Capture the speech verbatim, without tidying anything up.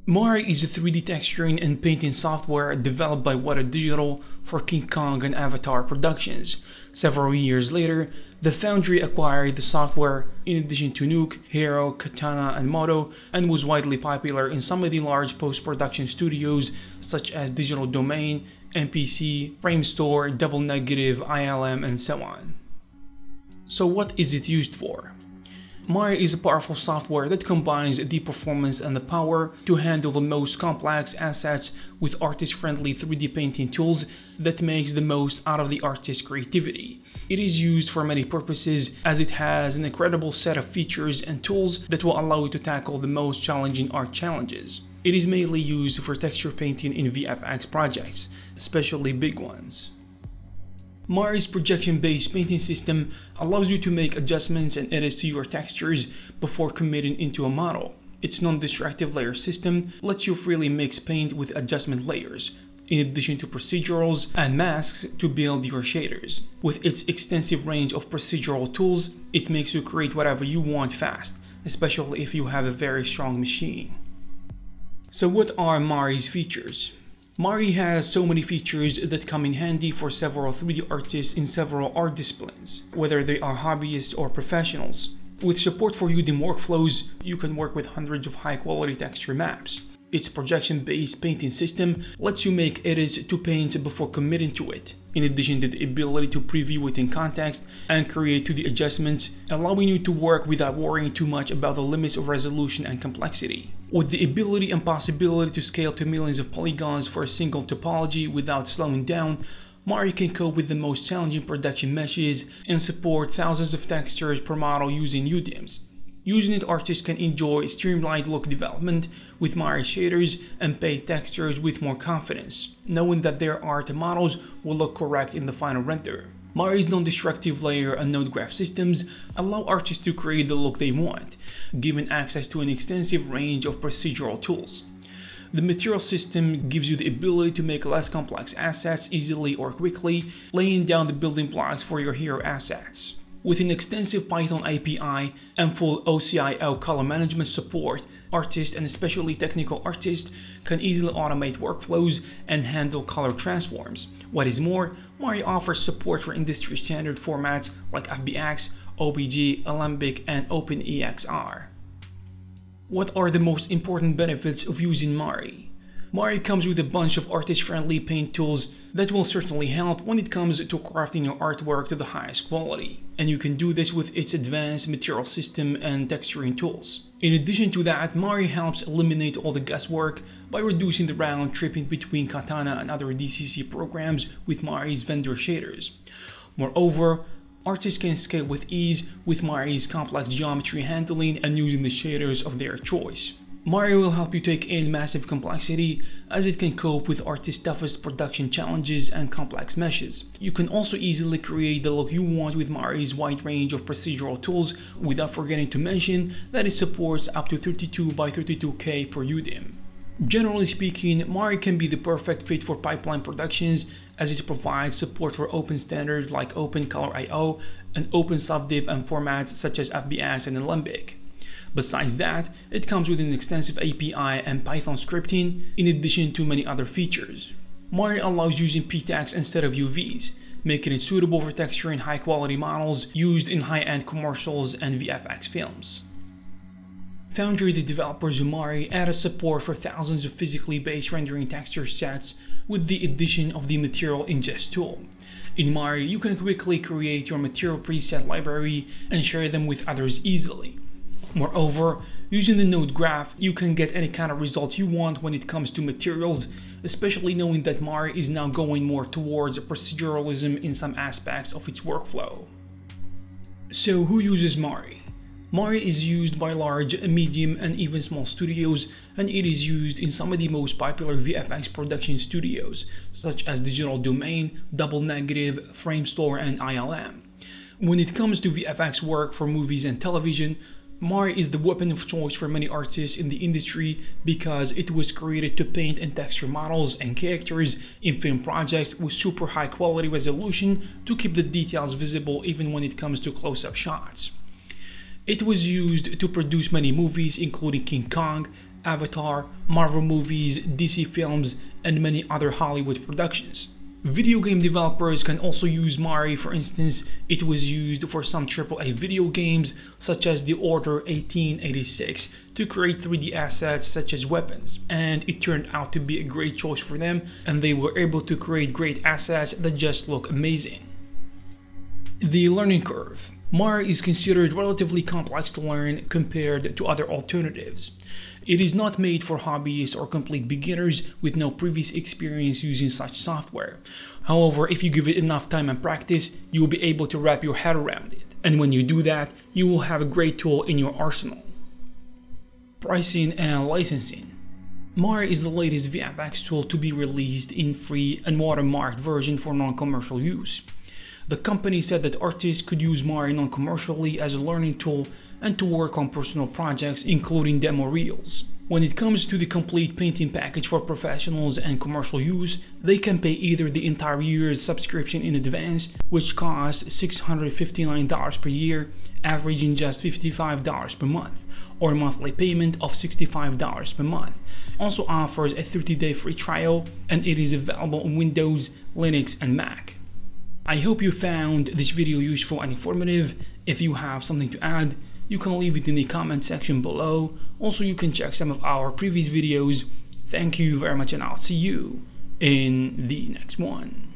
Mari is a three D texturing and painting software developed by Weta Digital for King Kong and Avatar Productions. Several years later, the Foundry acquired the software in addition to Nuke, Hero, Katana, and Moto, and was widely popular in some of the large post-production studios such as Digital Domain, M P C, Framestore, Double Negative, I L M, and so on. So what is it used for? Mari is a powerful software that combines the performance and the power to handle the most complex assets with artist-friendly three D painting tools that makes the most out of the artist's creativity. It is used for many purposes as it has an incredible set of features and tools that will allow you to tackle the most challenging art challenges. It is mainly used for texture painting in V F X projects, especially big ones. Mari's projection-based painting system allows you to make adjustments and edits to your textures before committing into a model. Its non-destructive layer system lets you freely mix paint with adjustment layers, in addition to procedurals and masks to build your shaders. With its extensive range of procedural tools, it makes you create whatever you want fast, especially if you have a very strong machine. So what are Mari's features? Mari has so many features that come in handy for several three D artists in several art disciplines, whether they are hobbyists or professionals. With support for Udemy workflows, you can work with hundreds of high-quality texture maps. Its projection-based painting system lets you make edits to paint before committing to it, in addition to the ability to preview it in context and create two D adjustments, allowing you to work without worrying too much about the limits of resolution and complexity. With the ability and possibility to scale to millions of polygons for a single topology without slowing down, Mari can cope with the most challenging production meshes and support thousands of textures per model using U D I Ms. Using it, artists can enjoy streamlined look development with Mari shaders and paint textures with more confidence, knowing that their art models will look correct in the final render. Mari's non-destructive layer and node graph systems allow artists to create the look they want, giving access to an extensive range of procedural tools. The material system gives you the ability to make less complex assets easily or quickly, laying down the building blocks for your hero assets. With an extensive Python A P I and full O C I O color management support, artists and especially technical artists can easily automate workflows and handle color transforms. What is more, Mari offers support for industry standard formats like F B X, O B J, Alembic, and OpenEXR. What are the most important benefits of using Mari? Mari comes with a bunch of artist-friendly paint tools that will certainly help when it comes to crafting your artwork to the highest quality, and you can do this with its advanced material system and texturing tools. In addition to that, Mari helps eliminate all the guesswork by reducing the round tripping between Katana and other D C C programs with Mari's vendor shaders. Moreover, artists can scale with ease with Mari's complex geometry handling and using the shaders of their choice. Mari will help you take in massive complexity as it can cope with artists' toughest production challenges and complex meshes. You can also easily create the look you want with Mari's wide range of procedural tools without forgetting to mention that it supports up to thirty-two by thirty-two K per U D I M. Generally speaking, Mari can be the perfect fit for pipeline productions as it provides support for open standards like OpenColor I O and open subdiv and formats such as F B X and Alembic. Besides that, it comes with an extensive A P I and Python scripting in addition to many other features. Mari allows using P TAGs instead of U Vs, making it suitable for texturing high-quality models used in high-end commercials and V F X films. Foundry, the developers of Mari, added support for thousands of physically based rendering texture sets with the addition of the Material Ingest tool. In Mari, you can quickly create your material preset library and share them with others easily. Moreover, using the node graph, you can get any kind of result you want when it comes to materials, especially knowing that Mari is now going more towards proceduralism in some aspects of its workflow. So who uses Mari? Mari is used by large, medium, and even small studios, and it is used in some of the most popular V F X production studios, such as Digital Domain, Double Negative, Framestore, and I L M. When it comes to V F X work for movies and television, Mari is the weapon of choice for many artists in the industry because it was created to paint and texture models and characters in film projects with super high quality resolution to keep the details visible even when it comes to close-up shots. It was used to produce many movies including King Kong, Avatar, Marvel movies, D C films, and many other Hollywood productions. Video game developers can also use Mari. For instance, it was used for some triple A video games such as The Order eighteen eighty-six to create three D assets such as weapons, and it turned out to be a great choice for them, and they were able to create great assets that just look amazing. The learning curve. Mari is considered relatively complex to learn compared to other alternatives. It is not made for hobbyists or complete beginners with no previous experience using such software. However, if you give it enough time and practice, you will be able to wrap your head around it. And when you do that, you will have a great tool in your arsenal. Pricing and licensing. Mari is the latest V F X tool to be released in free and watermarked version for non-commercial use. The company said that artists could use Mari non-commercially as a learning tool and to work on personal projects including demo reels. When it comes to the complete painting package for professionals and commercial use, they can pay either the entire year's subscription in advance, which costs six hundred fifty-nine dollars per year, averaging just fifty-five dollars per month, or a monthly payment of sixty-five dollars per month. Also offers a thirty day free trial, and it is available on Windows, Linux, and Mac. I hope you found this video useful and informative. If you have something to add, you can leave it in the comment section below. Also, you can check some of our previous videos. Thank you very much, and I'll see you in the next one.